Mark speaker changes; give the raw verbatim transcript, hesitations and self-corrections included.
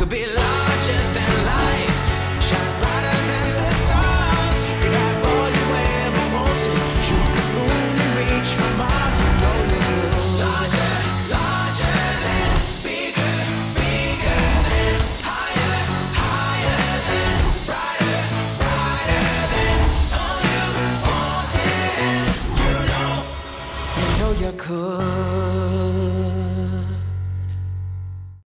Speaker 1: could be larger than life, shine brighter than the stars. You could have all you ever wanted, shoot the moon and reach for Mars. You know you're good. Larger, larger than, bigger, bigger than, higher, higher than, brighter, brighter than, all you wanted. And you know, you know you could.